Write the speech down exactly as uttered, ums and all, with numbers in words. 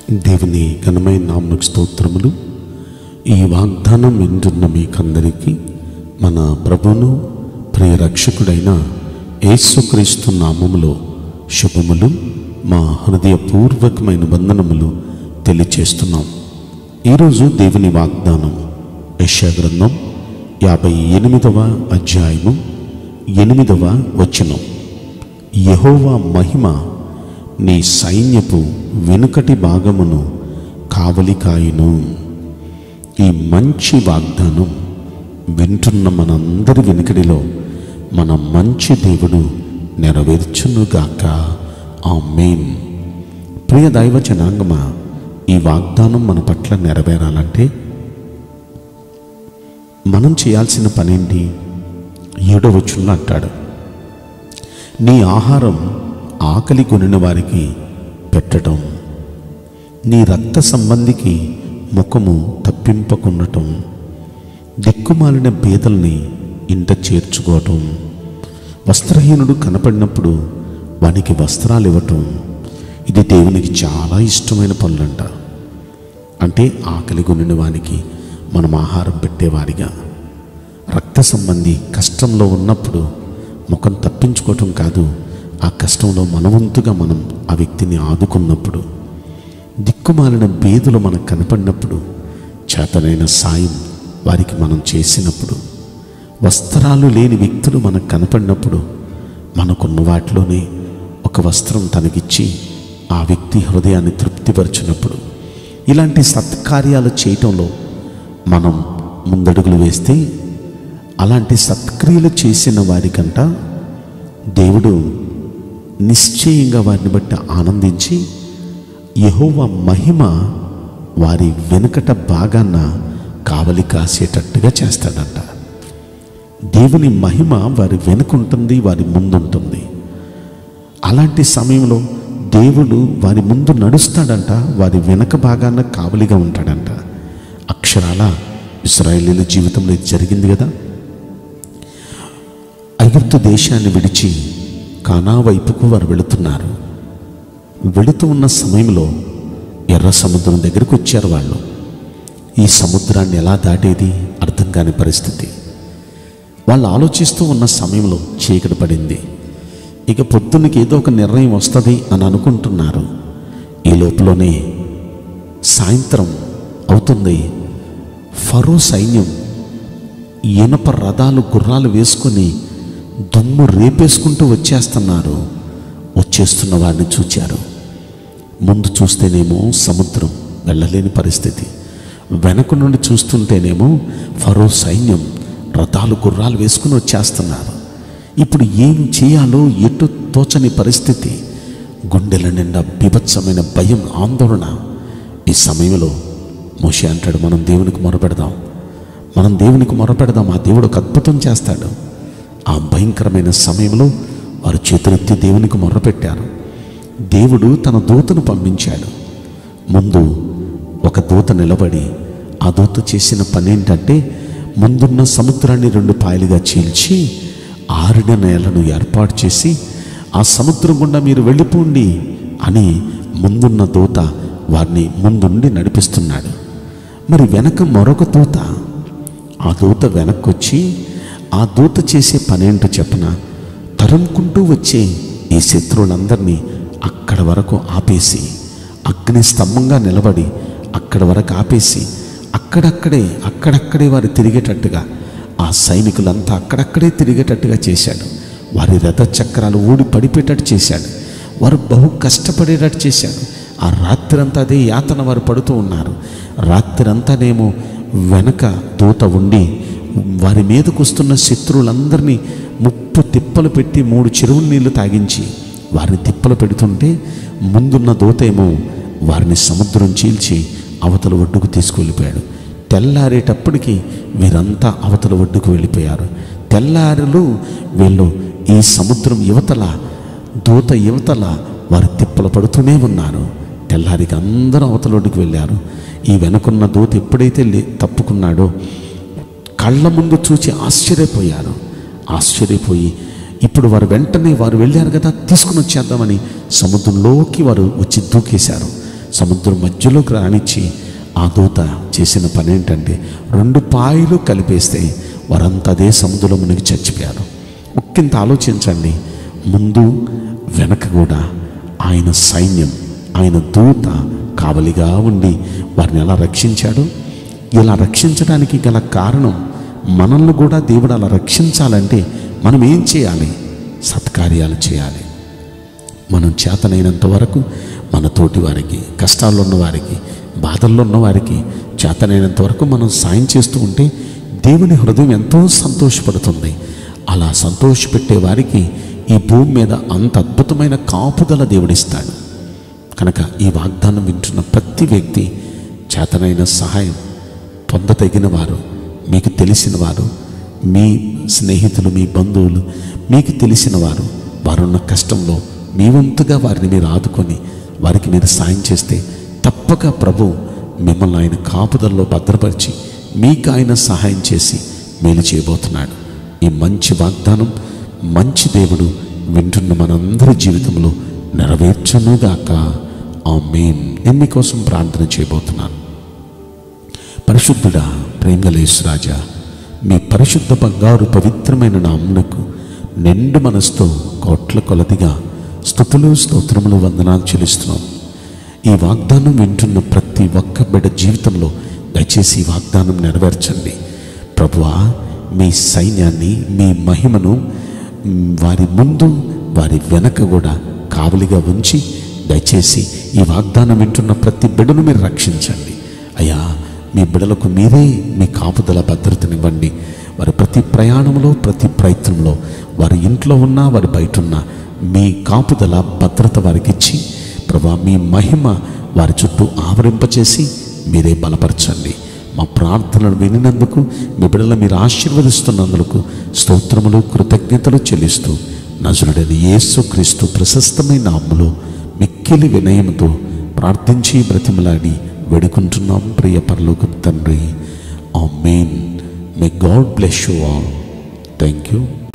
దేవుని ఘనమైన నామమునకు స్తోత్రములు. ఈ వాగ్దానం వింటున్న మీకందరికీ మన ప్రభువును ప్రియ రక్షకుడైన యేసుక్రీస్తు నామములో శుభములు, మా హృదయపూర్వకమైన వందనములు తెలియచేస్తున్నాం. ఈరోజు దేవుని వాగ్దానం యెషయా గ్రంథం యాభై ఎనిమిదవ అధ్యాయము ఎనిమిదవ వచనం. యెహోవా మహిమ నీ సైన్యపు వెనుకటి భాగమును కావలి కాయును. ఈ మంచి వాగ్దానం వింటున్న మనందరి వెనుకడిలో మన మంచి దేవుడు నెరవేర్చునుగాక. ఆమేన్. ప్రియ దైవ జనాంగమా, ఈ వాగ్దానం మన పట్ల నెరవేరాలంటే మనం చేయాల్సిన పనేంటి? ఏడో వచనంలో అంటాడు, నీ ఆహారం ఆకలి కొనిన వారికి పెట్టడం, నీ రక్త సంబంధికి ముఖము తప్పింపకుండటం, దిక్కుమాలిన బేదల్ని ఇంట చేర్చుకోవటం, వస్త్రహీనుడు కనపడినప్పుడు వానికి వస్త్రాలు ఇవ్వటం. ఇది దేవునికి చాలా ఇష్టమైన పనులంట. అంటే ఆకలి కొనిన వానికి మనం ఆహారం పెట్టేవారిగా, రక్త సంబంధి కష్టంలో ఉన్నప్పుడు ముఖం తప్పించుకోవటం కాదు, ఆ కష్టంలో మనవంతుగా మనం ఆ వ్యక్తిని ఆదుకున్నప్పుడు, దిక్కుమాలిన బేదులు మనకు కనపడినప్పుడు చేతనైన సాయం వారికి మనం చేసినప్పుడు, వస్త్రాలు లేని వ్యక్తులు మనకు కనపడినప్పుడు మనకున్న వాటిలోనే ఒక వస్త్రం తనకిచ్చి ఆ వ్యక్తి హృదయాన్ని తృప్తిపరిచినప్పుడు, ఇలాంటి సత్కార్యాలు చేయటంలో మనం ముందడుగులు వేస్తే, అలాంటి సత్క్రియలు చేసిన వారికంట దేవుడు నిశ్చయంగా వారిని బట్టి ఆనందించి యెహోవా మహిమ వారి వెనుకట భాగాన కావలి కాసేటట్టుగా చేస్తాడంట. దేవుని మహిమ వారి వెనుకుంటుంది, వారి ముందుంటుంది. అలాంటి సమయంలో దేవుడు వారి ముందు నడుస్తాడంట, వారి వెనక భాగాన కావలిగా ఉంటాడంట. అక్షరాల ఇశ్రాయేలీయుల జీవితంలో ఇది జరిగింది కదా. ఐగుప్తు దేశాన్ని విడిచి కానా వైపుకు వారు వెళుతున్నారు. వెళుతూ ఉన్న సమయంలో ఎర్ర సముద్రం దగ్గరికి వచ్చారు వాళ్ళు. ఈ సముద్రాన్ని ఎలా దాటేది అర్థం కాని పరిస్థితి. వాళ్ళు ఆలోచిస్తూ ఉన్న సమయంలో చీకటి పడింది. ఇక పొద్దున్నకి ఏదో ఒక నిర్ణయం వస్తుంది అని అనుకుంటున్నారు. ఈ లోపలనే సాయంత్రం అవుతుంది. ఫరో సైన్యం ఇనప రథాలు గుర్రాలు వేసుకొని దుమ్ము రేపేసుకుంటూ వచ్చేస్తున్నారు. వచ్చేస్తున్న వారిని చూచారు. ముందు చూస్తేనేమో సముద్రం, వెళ్ళలేని పరిస్థితి. వెనక నుండి చూస్తుంటేనేమో ఫరో సైన్యం రథాలు గుర్రాలు వేసుకుని వచ్చేస్తున్నారు. ఇప్పుడు ఏం చేయాలో ఎటు తోచని పరిస్థితి. గుండెల నిండా బీభత్సమైన భయం, ఆందోళన. ఈ సమయంలో మోషే అంటాడు, మనం దేవునికి మొరపెడదాం, మనం దేవునికి మొరపెడదాం, ఆ దేవుడు ఒక అద్భుతం చేస్తాడు. ఆ భయంకరమైన సమయంలో వారు చేతులెత్తి దేవునికి మొర్రపెట్టారు. దేవుడు తన దూతను పంపించాడు. ముందు ఒక దూత నిలబడి, ఆ దూత చేసిన పని ఏంటంటే, ముందున్న సముద్రాన్ని రెండు పాయలుగా చీల్చి ఆరిన నేలను ఏర్పాటు చేసి, ఆ సముద్రం గుండా మీరు వెళ్ళిపోండి అని ముందున్న దూత వారిని ముందుండి నడిపిస్తున్నాడు. మరి వెనక మరొక దూత, ఆ దూత వెనక్కొచ్చి ఆ దూత చేసే పనేంటో చెప్పన, తరుముకుంటూ వచ్చే ఈ శత్రువులందరినీ అక్కడ వరకు ఆపేసి, అగ్ని స్తంభంగా నిలబడి అక్కడ వరకు ఆపేసి, అక్కడక్కడే అక్కడక్కడే వారు తిరిగేటట్టుగా, ఆ సైనికులంతా అక్కడక్కడే తిరిగేటట్టుగా చేశాడు. వారి రథ చక్రాలు ఊడి పడిపోయేటట్టు చేశాడు. వారు బహు కష్టపడేటట్టు చేశాడు. ఆ రాత్రంతా అదే యాతన వారు పడుతూ ఉన్నారు. రాత్రంతానేమో వెనక దూత ఉండి వారి మీదకు వస్తున్న శత్రువులందరినీ ముప్పు తిప్పలు పెట్టి మూడు చెరువుల నీళ్లు తాగించి వారిని తిప్పలు పెడుతుంటే, ముందున్న దూతేమో వారిని సముద్రం చీల్చి అవతల ఒడ్డుకు తీసుకువెళ్ళిపోయాడు. తెల్లారేటప్పటికి వీరంతా అవతల ఒడ్డుకు వెళ్ళిపోయారు. తెల్లారులు వీళ్ళు ఈ సముద్రం యువతల, దూత యువతల వారు తిప్పలు పడుతూనే ఉన్నారు. తెల్లారికి అందరూ అవతల ఒడ్డుకు వెళ్ళారు. ఈ వెనుకున్న దూత ఎప్పుడైతే తప్పుకున్నాడో కళ్ళ ముందు చూచి ఆశ్చర్యపోయారు. ఆశ్చర్యపోయి ఇప్పుడు వారు వెంటనే వారు వెళ్ళారు కదా, తీసుకుని వచ్చేద్దామని సముద్రంలోకి వారు వచ్చి దూకేశారు. సముద్రం మధ్యలోకి రానిచ్చి ఆ దూత చేసిన పని ఏంటంటే రెండు పాయలు కలిపేస్తే వారంతా అదే సముద్రంలో మునిగి చచ్చిపోయారు. ఒక్కింత ఆలోచించండి, ముందు వెనక కూడా ఆయన సైన్యం, ఆయన దూత కావలిగా ఉండి వారిని ఎలా రక్షించాడు. ఇలా రక్షించడానికి గల కారణం, మనల్ని కూడా దేవుడు అలా రక్షించాలంటే మనం ఏం చేయాలి? సత్కార్యాలు చేయాలి. మనం చేతనైనంత వరకు మన తోటి వారికి, కష్టాల్లో ఉన్న వారికి, బాధల్లో ఉన్న వారికి చేతనైనంత వరకు మనం సాయం చేస్తూ ఉంటే దేవుని హృదయం ఎంతో సంతోషపడుతుంది. అలా సంతోషపెట్టే వారికి ఈ భూమి మీద అంత అద్భుతమైన కాపుదల దేవుడిస్తాడు. కనుక ఈ వాగ్దానం వింటున్న ప్రతి వ్యక్తి చేతనైన సహాయం పొందదగిన వారు, మీకు తెలిసిన వారు, మీ స్నేహితులు, మీ బంధువులు, మీకు తెలిసిన వారు, వారున్న కష్టంలో మీ వంతుగా వారిని మీరు ఆదుకొని వారికి మీరు సాయం చేస్తే తప్పక ప్రభు మిమ్మల్ని ఆయన కాపుదల్లో భద్రపరిచి మీకు ఆయన సహాయం చేసి మేలు చేయబోతున్నాడు. ఈ మంచి వాగ్దానం మంచి దేవుడు వింటున్న మనందరి జీవితంలో నెరవేర్చునుగాక. ఆమేన్. నేను మీకోసం ప్రార్థన చేయబోతున్నాను. పరిశుద్ధుడా, ప్రేమగల యేసురాజా, మీ పరిశుద్ధ బంగారు పవిత్రమైన నామమునకు నిండు మనసుతో కోట్ల కొలదిగా స్తుతులు స్తోత్రములు వందనాలు చెల్లిస్తున్నాం. ఈ వాగ్దానం వింటున్న ప్రతి ఒక్క బిడ్డ జీవితంలో దయచేసి ఈ వాగ్దానం నెరవేర్చండి ప్రభువా. మీ సైన్యాన్ని, మీ మహిమను వారి ముందు వారి వెనక కూడా కావలిగా ఉంచి దయచేసి ఈ వాగ్దానం వింటున్న ప్రతి బిడ్డను మీరు రక్షించండి అయ్యా. మీ బిడ్డలకు మీరే మీ కాపుదల భద్రతనివ్వండి. వారి ప్రతి ప్రయాణంలో, ప్రతి ప్రయత్నంలో, వారి ఇంట్లో ఉన్నా వారి బయట ఉన్నా మీ కాపుదల భద్రత వారికి ఇచ్చి ప్రభా మీ మహిమ వారి చుట్టూ ఆవరింపచేసి మీరే బలపరచండి. మా ప్రార్థనలు వినినందుకు, మీ బిడ్డలు మీరు ఆశీర్వదిస్తున్నందుకు స్తోత్రములు కృతజ్ఞతలు చెల్లిస్తూ నజరుడైన యేసుక్రీస్తు ప్రశస్తమైన నామములో మిక్కిలి వినయముతో ప్రార్థించి బ్రతిమలాడి వేడుకుంటున్నాం ప్రియ పరలోకపు తండ్రి. ఆమేన్. May God bless you all. Thank you.